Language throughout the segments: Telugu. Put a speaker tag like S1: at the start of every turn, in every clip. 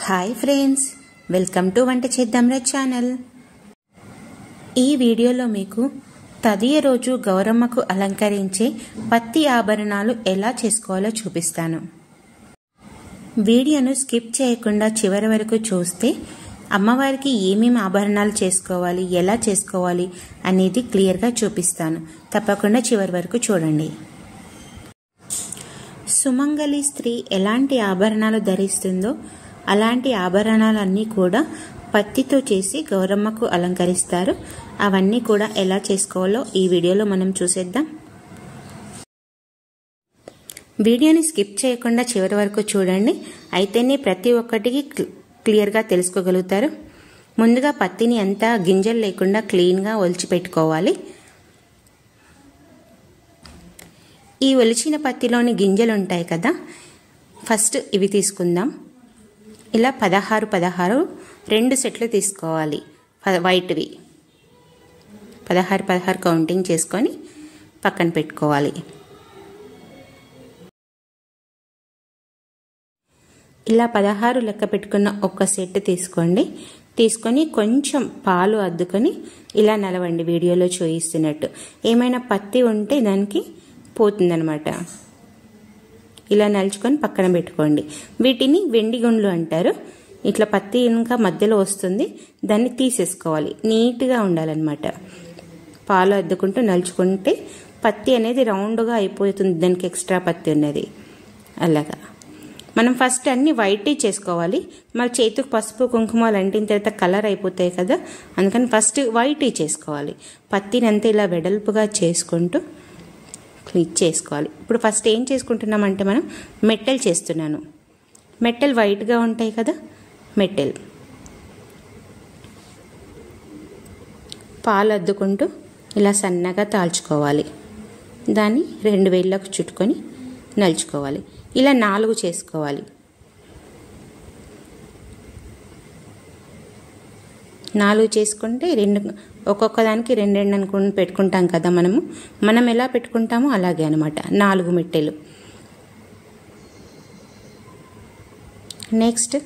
S1: హాయ్ ఫ్రెండ్స్, వెల్కమ్ టు వంట చేద్దాంరా ఛానల్. ఈ వీడియోలో మీకు తదియ రోజు గౌరమ్మకు అలంకరించే పత్తి ఆభరణాలు ఎలా చేసుకోవాలో చూపిస్తాను. వీడియోను స్కిప్ చేయకుండా చివరి వరకు చూస్తే అమ్మవారికి ఏమేమి ఆభరణాలు చేసుకోవాలి, ఎలా చేసుకోవాలి అనేది క్లియర్గా చూపిస్తాను. తప్పకుండా చివరి వరకు చూడండి. సుమంగళి స్త్రీ ఎలాంటి ఆభరణాలు ధరిస్తుందో అలాంటి ఆభరణాలన్నీ కూడా పత్తితో చేసి గౌరమ్మకు అలంకరిస్తారు. అవన్నీ కూడా ఎలా చేసుకోవాలో ఈ వీడియోలో మనం చూసేద్దాం. వీడియోని స్కిప్ చేయకుండా చివరి వరకు చూడండి. అయితేనే ప్రతి ఒక్కటికి క్లియర్గా తెలుసుకోగలుగుతారు. ముందుగా పత్తిని అంతా గింజలు లేకుండా క్లీన్గా ఒలిచి పెట్టుకోవాలి. ఈ ఒలిచిన పత్తిలోని గింజలు ఉంటాయి కదా, ఫస్ట్ ఇవి తీసుకుందాం. ఇలా 16 2 సెట్లు తీసుకోవాలి. వైట్వి 16 కౌంటింగ్ చేసుకొని పక్కన పెట్టుకోవాలి. ఇలా 16 లెక్క పెట్టుకున్న ఒక సెట్ తీసుకోండి. తీసుకొని కొంచెం పాలు అద్దుకొని ఇలా నలవండి. వీడియోలో చూపిస్తున్నట్టు ఏమైనా పత్తి ఉంటే దానికి పోతుందన్నమాట. ఇలా నలుచుకొని పక్కన పెట్టుకోండి. వీటిని వెండి గుండ్లు అంటారు. ఇట్లా పత్తి ఇంకా మధ్యలో వస్తుంది, దాన్ని తీసేసుకోవాలి. నీట్గా ఉండాలన్నమాట. పాలు అద్దుకుంటూ నలుచుకుంటే పత్తి అనేది రౌండ్గా అయిపోతుంది, దానికి ఎక్స్ట్రా పత్తి ఉన్నది. అలాగా మనం ఫస్ట్ అన్ని వైట్ చేసుకోవాలి. మళ్ళీ చేతికి పసుపు కుంకుమలు అంటిన తర్వాత కలర్ అయిపోతాయి కదా, అందుకని ఫస్ట్ వైట్ చేసుకోవాలి. పత్తిని అంతా ఇలా వెడల్పుగా చేసుకుంటూ క్లీన్ చేసుకోవాలి. ఇప్పుడు ఫస్ట్ ఏం చేసుకుంటున్నామంటే మనం మెట్టెలు చేస్తున్నాను. మెట్టెలు వైట్గా ఉంటాయి కదా, మెట్టెలు పాలు అద్దుకుంటూ ఇలా సన్నగా తాల్చుకోవాలి. దాన్ని 2 వేళ్ళకు చుట్టుకొని నలుచుకోవాలి. ఇలా 4 చేసుకోవాలి. 4 చేసుకుంటే ఒక్కొక్క దానికి 2 అనుకుని పెట్టుకుంటాం కదా మనం ఎలా పెట్టుకుంటామో అలాగే అనమాట. 4 మెట్టెలు. నెక్స్ట్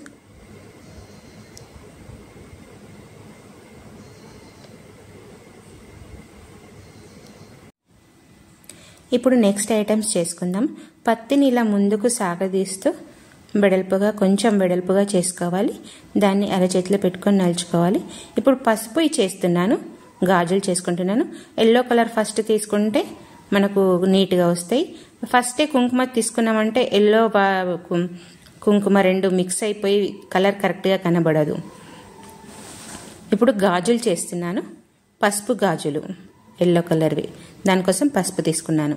S1: ఇప్పుడు నెక్స్ట్ ఐటమ్స్ చేసుకుందాం. పత్తిని ఇలా ముందుకు సాగదీస్తూ కొంచెం వెడల్పుగా చేసుకోవాలి. దాన్ని అరచేతిలో పెట్టుకొని నలుచుకోవాలి. ఇప్పుడు పసుపు చేస్తున్నాను, గాజులు చేసుకుంటున్నాను. ఎల్లో కలర్ ఫస్ట్ తీసుకుంటే మనకు నీట్గా వస్తాయి. ఫస్టే కుంకుమ తీసుకున్నామంటే ఎల్లో కుంకుమ 2 మిక్స్ అయిపోయి కలర్ కరెక్ట్గా కనబడదు. ఇప్పుడు గాజులు చేస్తున్నాను. పసుపు గాజులు ఎల్లో కలర్వి, దానికోసం పసుపు తీసుకున్నాను.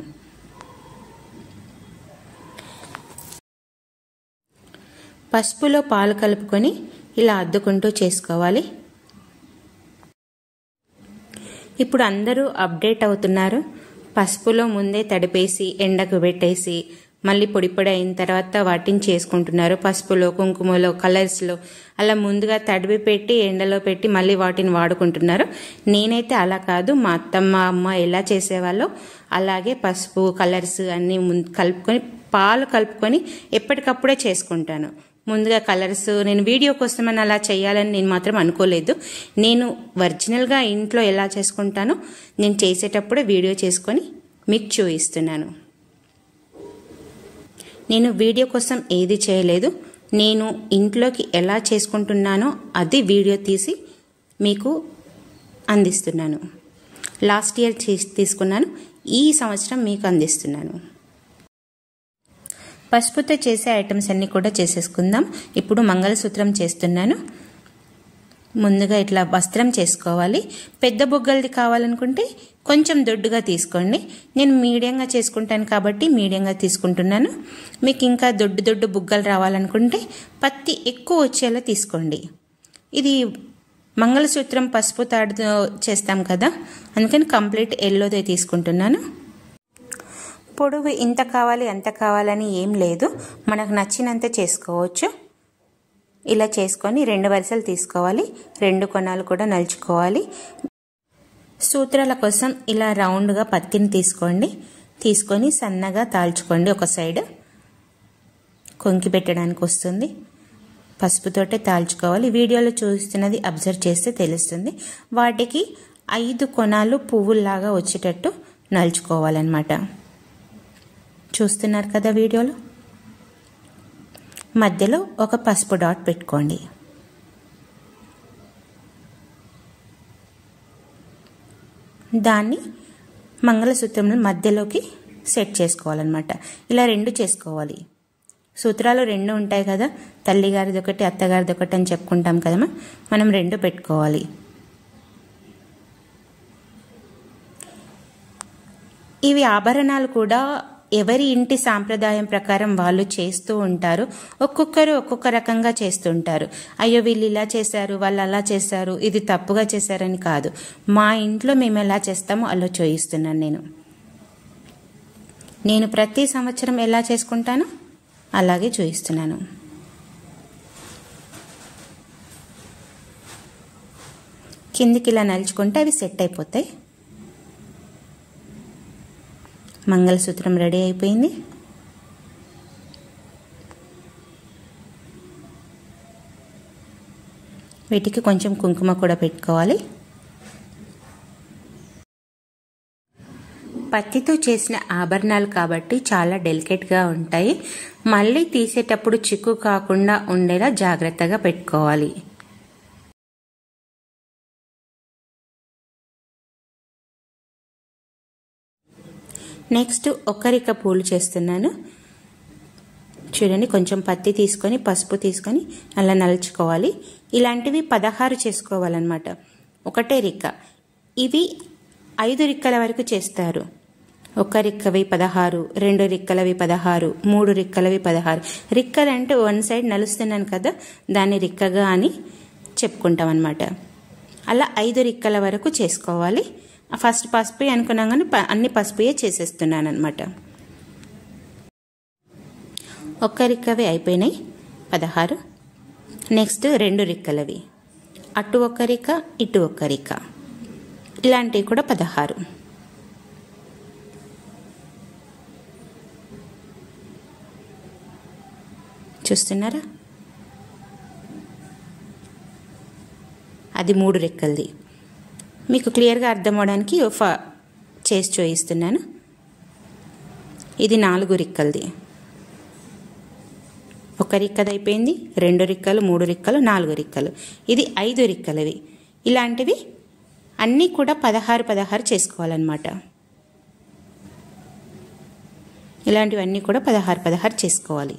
S1: పసుపులో పాలు కలుపుకొని ఇలా అద్దుకుంటూ చేసుకోవాలి. ఇప్పుడు అందరూ అప్డేట్ అవుతున్నారు. పసుపులో ముందే తడిపేసి ఎండకు పెట్టేసి మళ్ళీ పొడి అయిన తర్వాత వాటిని చేసుకుంటున్నారు. పసుపులో, కుంకుమలో, కలర్స్లో అలా ముందుగా తడిపి పెట్టి ఎండలో పెట్టి మళ్ళీ వాటిని వాడుకుంటున్నారు. నేనైతే అలా కాదు, మా అత్తమ్మ అమ్మ ఎలా చేసేవాళ్ళో అలాగే పసుపు కలర్స్ అన్నీ కలుపుకొని పాలు కలుపుకొని ఎప్పటికప్పుడే చేసుకుంటాను. ముందుగా కలర్స్ నేను వీడియో కోసమని అలా చేయాలని నేను మాత్రం అనుకోలేదు. నేను ఒరిజినల్గా ఇంట్లో ఎలా చేసుకుంటానో నేను చేసేటప్పుడే వీడియో చేసుకొని మీకు చూపిస్తున్నాను. నేను వీడియో కోసం ఏది చేయలేదు. నేను ఇంట్లోకి ఎలా చేసుకుంటున్నానో అది వీడియో తీసి మీకు అందిస్తున్నాను. లాస్ట్ ఇయర్ తీసుకున్నాను, ఈ సంవత్సరం మీకు అందిస్తున్నాను. పసుపుతో చేసే ఐటమ్స్ అన్నీ కూడా చేసేసుకుందాం. ఇప్పుడు మంగళసూత్రం చేస్తున్నాను. ముందుగా ఇట్లా వస్త్రం చేసుకోవాలి. పెద్ద బుగ్గలది కావాలనుకుంటే కొంచెం దొడ్డుగా తీసుకోండి. నేను మీడియంగా చేసుకుంటాను కాబట్టి మీడియంగా తీసుకుంటున్నాను. మీకు ఇంకా దొడ్డు బుగ్గలు రావాలనుకుంటే పత్తి ఎక్కువ వచ్చేలా తీసుకోండి. ఇది మంగళసూత్రం పసుపు తాడుతో చేస్తాం కదా, అందుకని కంప్లీట్ ఎల్లోదే తీసుకుంటున్నాను. పొడవు ఇంత కావాలి అంత కావాలని ఏం లేదు, మనకు నచ్చినంత చేసుకోవచ్చు. ఇలా చేసుకొని 2 వరుసలు తీసుకోవాలి. 2 కొనాలు కూడా నలుచుకోవాలి. సూత్రాల కోసం ఇలా రౌండ్గా పత్తిని తీసుకోండి. తీసుకొని సన్నగా తాల్చుకోండి. ఒక సైడ్ కొంకి పెట్టడానికి వస్తుంది. పసుపుతోటే తాల్చుకోవాలి. వీడియోలో చూస్తున్నది అబ్జర్వ్ చేస్తే తెలుస్తుంది. వాటికి 5 కొనాలు పువ్వుల్లాగా వచ్చేటట్టు నలుచుకోవాలన్నమాట. చూస్తున్నారు కదా వీడియోలో. మధ్యలో ఒక పసుపు డాట్ పెట్టుకోండి. దాన్ని మంగళసూత్రం మధ్యలోకి సెట్ చేసుకోవాలన్నమాట. ఇలా 2 చేసుకోవాలి. సూత్రాలు 2 ఉంటాయి కదా, తల్లిగారిది ఒకటి అత్తగారిది ఒకటి అని చెప్పుకుంటాం కదమ్మా, మనం 2 పెట్టుకోవాలి. ఇవి ఆభరణాలు కూడా ఎవరి ఇంటి సాంప్రదాయం ప్రకారం వాళ్ళు చేస్తూ ఉంటారు. ఒక్కొక్కరు ఒక్కొక్క రకంగా చేస్తుంటారు. అయ్యో వీళ్ళు ఇలా చేశారు, వాళ్ళు అలా చేశారు, ఇది తప్పుగా చేశారని కాదు. మా ఇంట్లో మేము ఎలా చేస్తామో అలా చూయిస్తున్నాను. నేను ప్రతి సంవత్సరం ఎలా చేసుకుంటానో అలాగే చూపిస్తున్నాను. కిందికి ఇలా నలుచుకుంటే అవి సెట్ అయిపోతాయి. మంగళసూత్రం రెడీ అయిపోయింది. వీటికి కొంచెం కుంకుమ కూడా పెట్టుకోవాలి. పత్తితో చేసిన ఆభరణాలు కాబట్టి చాలా డెలికేట్గా ఉంటాయి. మళ్ళీ తీసేటప్పుడు చిక్కు కాకుండా ఉండేలా జాగ్రత్తగా పెట్టుకోవాలి. నెక్స్ట్ ఒక్కరిక పూలు చేస్తున్నాను. చూడండి, కొంచెం పత్తి తీసుకొని పసుపు తీసుకొని అలా నలుచుకోవాలి. ఇలాంటివి 16 చేసుకోవాలన్నమాట. ఒకటే రిక్క. ఇవి 5 రిక్కల వరకు చేస్తారు. 1 రిక్కవి 16, 2 రిక్కలవి 16, 3 రిక్కలవి 16. రిక్కలంటే 1 సైడ్ నలుస్తున్నాను కదా, దాన్ని రిక్కగా అని చెప్పుకుంటాం అన్నమాట. అలా 5 రిక్కల వరకు చేసుకోవాలి. ఫస్ట్ పసుపు అనుకున్నాం కానీ అన్ని పసుపుయే చేసేస్తున్నాను అనమాట. 1 రిక్కవి అయిపోయినాయి 16. నెక్స్ట్ 2 రిక్కలవి, అటు 1 రిక్క ఇటు 1 రిక్క, ఇలాంటివి కూడా 16. చూస్తున్నారా, అది 3 రెక్కలది. మీకు క్లియర్గా అర్థం అవడానికి చేసి చూపిస్తున్నాను. ఇది 4 రిక్కలది. 1 రిక్కది అయిపోయింది, 2 రిక్కలు, 3 రిక్కలు, 4 రిక్కలు. ఇది 5 రిక్కలవి. ఇలాంటివి అన్నీ కూడా 16 చేసుకోవాలన్నమాట. ఇలాంటివన్నీ కూడా 16 చేసుకోవాలి.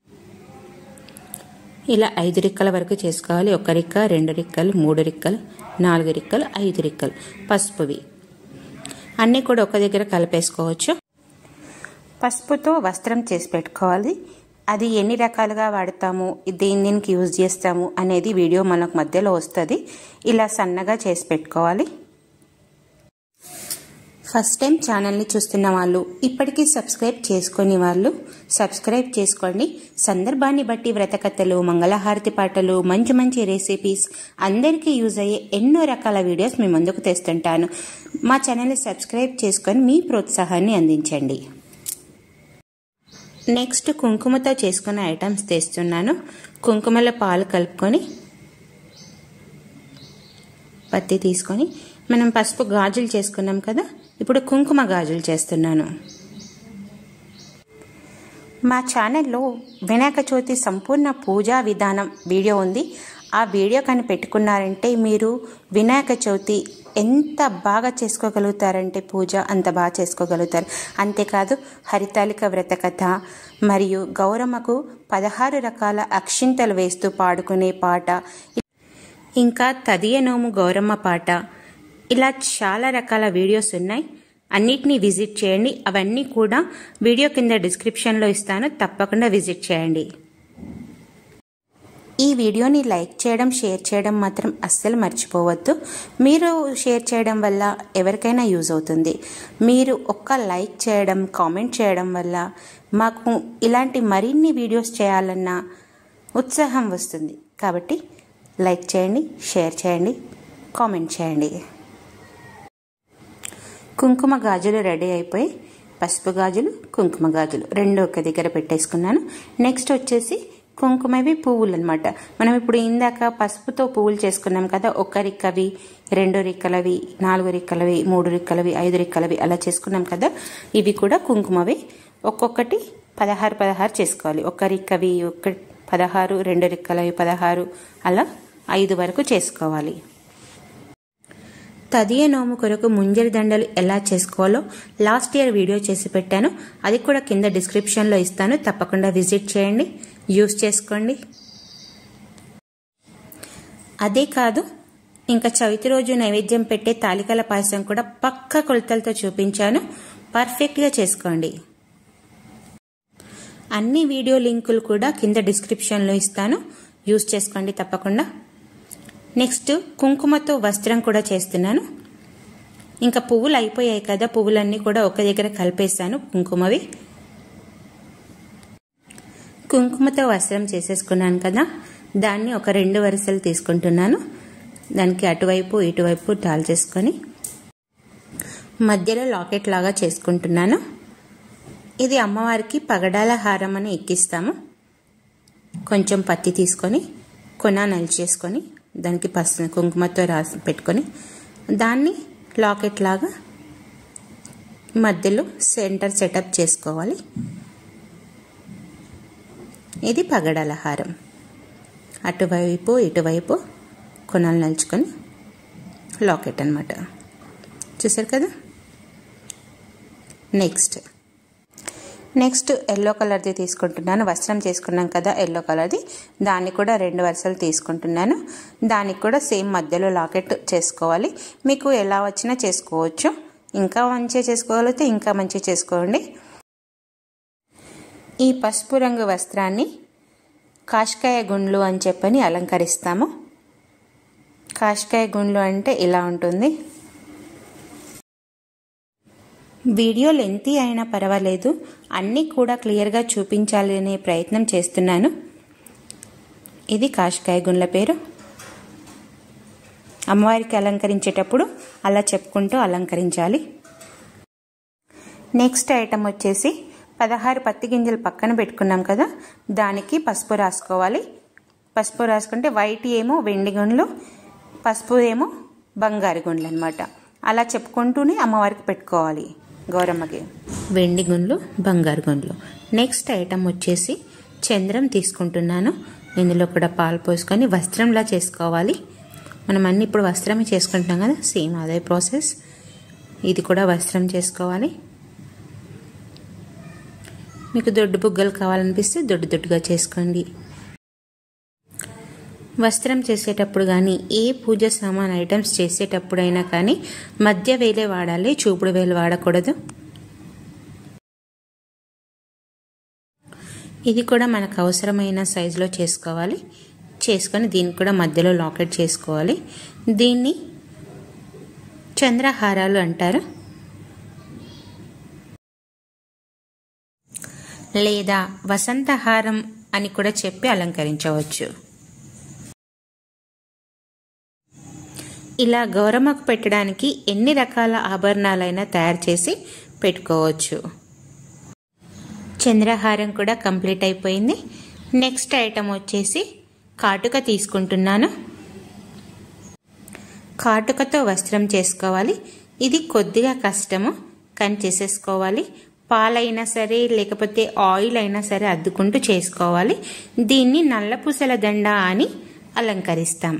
S1: ఇలా 5 రిక్కల వరకు చేసుకోవాలి. 1 రిక్క, 2 రిక్కలు, 3 రిక్కలు, 4 రిక్కలు, 5 రిక్కలు పసుపువి అన్నీ కూడా ఒక దగ్గర కలిపేసుకోవచ్చు. పసుపుతో వస్త్రం చేసి పెట్టుకోవాలి. అది ఎన్ని రకాలుగా వాడతాము, దేనికి యూజ్ చేస్తాము అనేది వీడియో మనకు మధ్యలో వస్తుంది. ఇలా సన్నగా చేసి పెట్టుకోవాలి. ఫస్ట్ టైం ఛానల్ని చూస్తున్న వాళ్ళు, ఇప్పటికీ సబ్స్క్రైబ్ చేసుకుని వాళ్ళు సబ్స్క్రైబ్ చేసుకోండి. సందర్భాన్ని బట్టి వ్రతకథలు, మంగళహారతి పాటలు, మంచి మంచి రెసిపీస్, అందరికీ యూజ్ అయ్యే ఎన్నో రకాల వీడియోస్ మీ ముందుకు తెస్తుంటాను. మా ఛానల్ని సబ్స్క్రైబ్ చేసుకొని మీ ప్రోత్సాహాన్ని అందించండి. నెక్స్ట్ కుంకుమతో చేసుకున్న ఐటమ్స్ తెస్తున్నాను. కుంకుమలో పాలు కలుపుకొని పత్తి తీసుకొని మనం పసుపు గాజులు చేసుకున్నాం కదా, ఇప్పుడు కుంకుమ గాజులు చేస్తున్నాను. మా ఛానల్లో వినాయక చవితి సంపూర్ణ పూజా విధానం వీడియో ఉంది. ఆ వీడియో కానీ పెట్టుకున్నారంటే మీరు వినాయక చవితి ఎంత బాగా చేసుకోగలుగుతారంటే పూజ అంత బాగా చేసుకోగలుగుతారు. అంతేకాదు హరితాళిక వ్రతకథ మరియు గౌరమ్మకు 16 రకాల అక్షింతలు వేస్తూ పాడుకునే పాట, ఇంకా తదియ నోము గౌరమ్మ పాట, ఇలా చాలా రకాల వీడియోస్ ఉన్నాయి. అన్నిటినీ విజిట్ చేయండి. అవన్నీ కూడా వీడియో కింద డిస్క్రిప్షన్లో ఇస్తాను, తప్పకుండా విజిట్ చేయండి. ఈ వీడియోని లైక్ చేయడం, షేర్ చేయడం మాత్రం అస్సలు మర్చిపోవద్దు. మీరు షేర్ చేయడం వల్ల ఎవరికైనా యూజ్ అవుతుంది. మీరు ఒక్క లైక్ చేయడం, కామెంట్ చేయడం వల్ల మాకు ఇలాంటి మరిన్ని వీడియోస్ చేయాలన్న ఉత్సాహం వస్తుంది. కాబట్టి లైక్ చేయండి, షేర్ చేయండి, కామెంట్ చేయండి. కుంకుమ గాజులు రెడీ అయిపోయి పసుపు గాజులు, కుంకుమ గాజులు 2 ఒక దగ్గర పెట్టేసుకున్నాను. నెక్స్ట్ వచ్చేసి కుంకుమవి పువ్వులు అనమాట. మనం ఇప్పుడు ఇందాక పసుపుతో పువ్వులు చేసుకున్నాం కదా, 1 రిక్కవి, 2 రిక్కలవి, 4 రిక్కలవి, 3 రిక్కలవి, 5 రిక్కలవి అలా చేసుకున్నాం కదా. ఇవి కూడా కుంకుమవి. ఒక్కొక్కటి 16 చేసుకోవాలి. 1 రిక్కవి 16, 2 రిక్కలవి 16, అలా 5 వరకు చేసుకోవాలి. తదియ నోము కొరకు ముంజరి దండలు ఎలా చేసుకోవాలో లాస్ట్ ఇయర్ వీడియో చేసి పెట్టాను. అది కూడా కింద డిస్క్రిప్షన్లో ఇస్తాను. తప్పకుండా విజిట్ చేయండి, యూస్ చేసుకోండి. అదే కాదు, ఇంకా చవితి రోజు నైవేద్యం పెట్టే తాలికల పాయసం కూడా పక్కా కొలతలతో చూపించాను. పర్ఫెక్ట్గా చేసుకోండి. అన్ని వీడియో లింకులు కూడా కింద డిస్క్రిప్షన్లో ఇస్తాను, యూస్ చేసుకోండి తప్పకుండా. నెక్స్ట్ కుంకుమతో వస్త్రం కూడా చేస్తున్నాను. ఇంకా పువ్వులు అయిపోయాయి కదా, పువ్వులన్నీ కూడా ఒక దగ్గర కలిపేసాను కుంకుమవి. కుంకుమతో వస్త్రం చేసేసుకున్నాను కదా, దాన్ని ఒక 2 వరుసలు తీసుకుంటున్నాను. దానికి అటువైపు ఇటువైపు టాల్ చేసుకొని మధ్యలో లాకెట్ లాగా చేసుకుంటున్నాను. ఇది అమ్మవారికి పగడాల హారం అని ఎక్కిస్తాము. కొంచెం పత్తి తీసుకొని కొన నలిచేసుకొని దానికి కుంకుమతో రాసి పెట్టుకొని దాన్ని లాకెట్ లాగా మధ్యలో సెంటర్ సెటప్ చేసుకోవాలి. ఇది పగడాల హారం. అటువైపు ఇటువైపు కొనలు నలుచుకొని లాకెట్ అన్నమాట. చూసారు కదా. నెక్స్ట్ ఎల్లో కలర్ది తీసుకుంటున్నాను. వస్త్రం చేసుకున్నాం కదా ఎల్లో కలర్ది, దాన్ని కూడా 2 వరుసలు తీసుకుంటున్నాను. దానికి కూడా సేమ్ మధ్యలో లాకెట్ చేసుకోవాలి. మీకు ఎలా వచ్చినా చేసుకోవచ్చు. ఇంకా మంచిగా చేసుకోగలిగితే ఇంకా మంచిగా చేసుకోండి. ఈ పసుపు రంగు వస్త్రాన్ని కాషాయ గుండ్లు అని చెప్పని అలంకరిస్తాము. కాషాయ గుండ్లు అంటే ఇలా ఉంటుంది. వీడియో లెంతీ అయినా పర్వాలేదు, అన్నీ కూడా క్లియర్గా చూపించాలి అనే ప్రయత్నం చేస్తున్నాను. ఇది కాషాయ గుండ్ల పేరు. అమ్మవారికి అలంకరించేటప్పుడు అలా చెప్పుకుంటూ అలంకరించాలి. నెక్స్ట్ ఐటమ్ వచ్చేసి 16 పత్తి గింజలు పక్కన పెట్టుకున్నాం కదా, దానికి పసుపు రాసుకోవాలి. పసుపు రాసుకుంటే వైట్ ఏమో వెండి గుండ్లు, పసుపు ఏమో బంగారు గుండ్లు అనమాట. అలా చెప్పుకుంటూనే అమ్మవారికి పెట్టుకోవాలి. గౌరమ్మకి వెండి గుండ్లు, బంగారు గుండ్లు. నెక్స్ట్ ఐటమ్ వచ్చేసి చంద్రం తీసుకుంటున్నాను. ఇందులో కూడా పాలు పోసుకొని వస్త్రంలా చేసుకోవాలి. మనం అన్ని ఇప్పుడు వస్త్రమే చేసుకుంటున్నాం కదా, సేమ్ అదే ప్రాసెస్. ఇది కూడా వస్త్రం చేసుకోవాలి. మీకు దొడ్డు బుగ్గలు కావాలనిపిస్తే దొడ్డుగా చేసుకోండి. వస్త్రం చేసేటప్పుడు కానీ ఏ పూజ సామాన్ ఐటమ్స్ చేసేటప్పుడైనా కానీ మధ్య వేలే వాడాలి, చూపుడు వేలు వాడకూడదు. ఇది కూడా మనకు అవసరమైన సైజులో చేసుకోవాలి. చేసుకొని దీన్ని కూడా మధ్యలో లాకెట్ చేసుకోవాలి. దీన్ని చంద్రహారాలు అంటారు, లేదా వసంతహారం అని కూడా చెప్పి అలంకరించవచ్చు. ఇలా గౌరమ్మకు పెట్టడానికి ఎన్ని రకాల ఆభరణాలైనా తయారు చేసి పెట్టుకోవచ్చు. చంద్రహారం కూడా కంప్లీట్ అయిపోయింది. నెక్స్ట్ ఐటమ్ వచ్చేసి కాటుక తీసుకుంటున్నాను. కాటుకతో వస్త్రం చేసుకోవాలి. ఇది కొద్దిగా కష్టము, కానీ చేసేసుకోవాలి. పాలైనా సరే లేకపోతే ఆయిల్ అయినా సరే అద్దుకుంటూ చేసుకోవాలి. దీన్ని నల్లపూసల దండ అని అలంకరిస్తాం.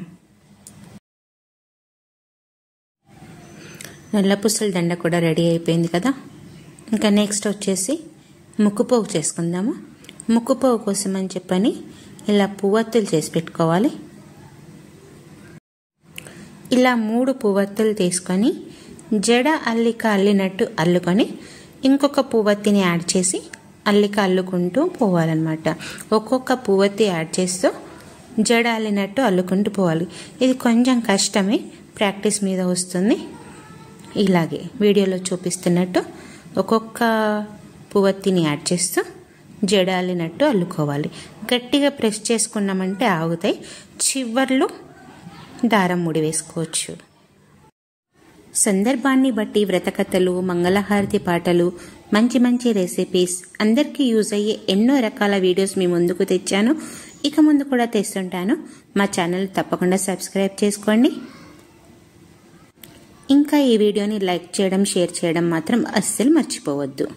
S1: నల్లపూసల దండ కూడా రెడీ అయిపోయింది కదా. ఇంకా నెక్స్ట్ వచ్చేసి ముక్కుపోగు చేసుకుందాము. ముక్కుపోగు కోసం అని చెప్పని ఇలా పువ్వొత్తులు చేసి పెట్టుకోవాలి. ఇలా 3 పువ్వొత్తులు తీసుకొని జడ అల్లిక అల్లినట్టు అల్లుకొని ఇంకొక పువ్వొత్తిని యాడ్ చేసి అల్లిక అల్లుకుంటూ పోవాలన్నమాట. ఒక్కొక్క పువ్వొత్తి యాడ్ చేస్తూ జడ అల్లినట్టు అల్లుకుంటూ పోవాలి. ఇది కొంచెం కష్టమే, ప్రాక్టీస్ మీద వస్తుంది. ఇలాగే వీడియోలో చూపిస్తున్నట్టు ఒక్కొక్క పువ్వొత్తిని యాడ్ చేస్తూ జడ అల్లినట్టు అల్లుకోవాలి. గట్టిగా ప్రెస్ చేసుకున్నామంటే ఆగుతాయి. చివర్లు దారం ముడి వేసుకోవచ్చు. సందర్భాన్ని బట్టి వ్రతకథలు, మంగళహారతి పాటలు, మంచి మంచి రెసిపీస్, అందరికీ యూజ్ అయ్యే ఎన్నో రకాల వీడియోస్ మీ ముందుకు తెచ్చాను. ఇక ముందు కూడా తెస్తుంటాను. మా ఛానల్ తప్పకుండా సబ్స్క్రైబ్ చేసుకోండి. ఇంకా ఈ వీడియోని లైక్ చేయడం, షేర్ చేయడం మాత్రం అస్సలు మర్చిపోవద్దు.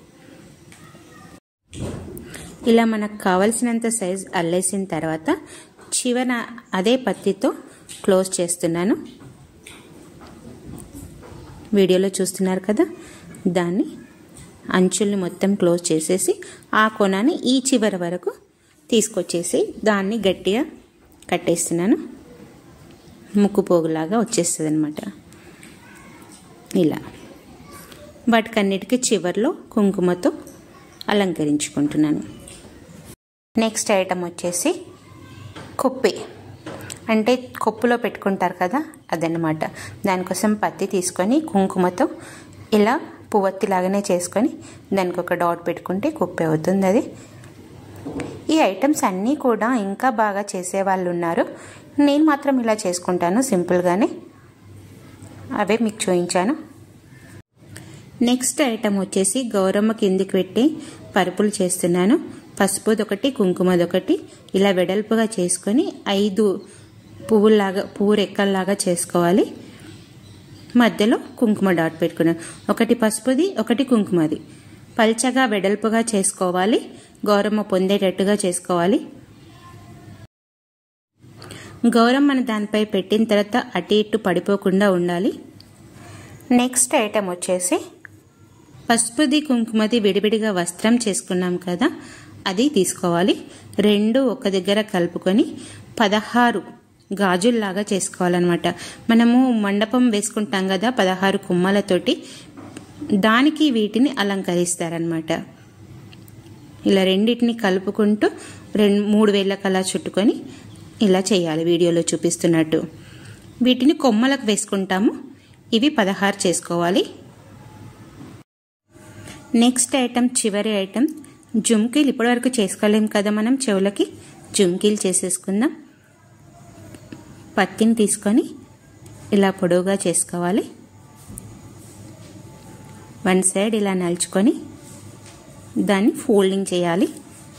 S1: ఇలా మనకు కావలసినంత సైజ్ అల్లేసిన తర్వాత చివర అదే పత్తితో క్లోజ్ చేస్తున్నాను. వీడియోలో చూస్తున్నారు కదా, దాన్ని అంచుల్ని మొత్తం క్లోజ్ చేసేసి ఆ కొనాన్ని ఈ చివరి వరకు తీసుకొచ్చేసి దాన్ని గట్టిగా కట్టేస్తున్నాను. ముక్కు పోగులాగా వచ్చేస్తుంది అన్నమాట. ఇలా వాటికన్నిటికీ చివర్లో కుంకుమతో అలంకరించుకుంటున్నాను. నెక్స్ట్ ఐటమ్ వచ్చేసి కొప్పి, అంటే కొప్పులో పెట్టుకుంటారు కదా, అదనమాట. దానికోసం పత్తి తీసుకొని కుంకుమతో ఇలా పువ్వొత్తిలాగానే చేసుకొని దానికి ఒక డాట్ పెట్టుకుంటే కొప్పి అవుతుంది అది. ఈ ఐటమ్స్ అన్నీ కూడా ఇంకా బాగా చేసేవాళ్ళు ఉన్నారు. నేను మాత్రం ఇలా చేసుకుంటాను సింపుల్గానే. అవే మీకు చూపించాను. నెక్స్ట్ ఐటమ్ వచ్చేసి గౌరమ్మ కిందికి పెట్టి పరుపులు చేస్తున్నాను. పసుపుదొకటి, కుంకుమదొకటి ఇలా వెడల్పుగా చేసుకొని 5 పువ్వులాగా, పువ్వు రెక్కల్లాగా చేసుకోవాలి. మధ్యలో కుంకుమ డాట్ పెట్టుకున్నాను. ఒకటి పసుపుది, ఒకటి కుంకుమది. పల్చగా వెడల్పుగా చేసుకోవాలి. గౌరమ్మ పొందేటట్టుగా చేసుకోవాలి. గౌరమ్మను దానిపై పెట్టిన తర్వాత అటు ఇటు పడిపోకుండా ఉండాలి. నెక్స్ట్ ఐటమ్ వచ్చేసి పసుపుది, కుంకుమది విడివిడిగా వస్త్రం చేసుకున్నాం కదా, అది తీసుకోవాలి. 2 ఒక దగ్గర కలుపుకొని 16 గాజుల్లాగా చేసుకోవాలన్నమాట. మనము మండపం వేసుకుంటాం కదా 16 కుమ్మలతోటి, దానికి వీటిని అలంకరిస్తారనమాట. ఇలా రెండింటిని కలుపుకుంటూ 3 వేళ్ళకి అలా చుట్టుకొని ఇలా చేయాలి వీడియోలో చూపిస్తున్నట్టు. వీటిని కొమ్మలకు వేసుకుంటాము. ఇవి 16 చేసుకోవాలి. నెక్స్ట్ ఐటమ్, చివరి ఐటమ్ జుమ్కీలు. ఇప్పటివరకు చేసుకోలేం కదా మనం, చెవులకి జుమ్కీలు చేసేసుకుందాం. పత్తిని తీసుకొని ఇలా పొడవుగా చేసుకోవాలి. 1 సైడ్ ఇలా నలుచుకొని దాన్ని ఫోల్డింగ్ చేయాలి.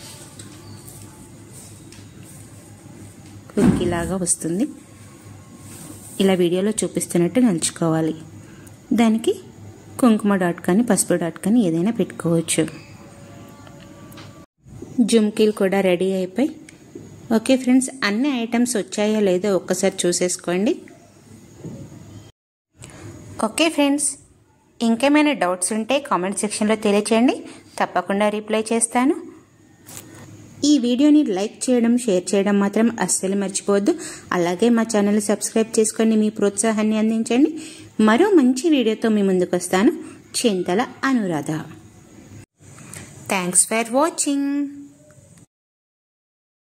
S1: కుక్కీలాగా వస్తుంది. ఇలా వీడియోలో చూపిస్తున్నట్టు నలుచుకోవాలి. దానికి కుంకుమ డాట్ కానీ పసుపు డాట్ కానీ ఏదైనా పెట్టుకోవచ్చు. జుమ్కీలు కూడా రెడీ అయిపోయి. ఓకే ఫ్రెండ్స్, అన్ని ఐటమ్స్ వచ్చాయో లేదో ఒక్కసారి చూసేసుకోండి. ఓకే ఫ్రెండ్స్, ఇంకేమైనా డౌట్స్ ఉంటే కామెంట్ సెక్షన్లో తెలియచేయండి. తప్పకుండా రిప్లై చేస్తాను. ఈ వీడియోని లైక్ చేయడం, షేర్ చేయడం మాత్రం అస్సలు మర్చిపోవద్దు. అలాగే మా ఛానల్ సబ్స్క్రైబ్ చేసుకొని మీ ప్రోత్సాహాన్ని అందించండి. మరో మంచి వీడియోతో మీ ముందుకు వస్తాను. Chintala Anuradha. Thanks for watching.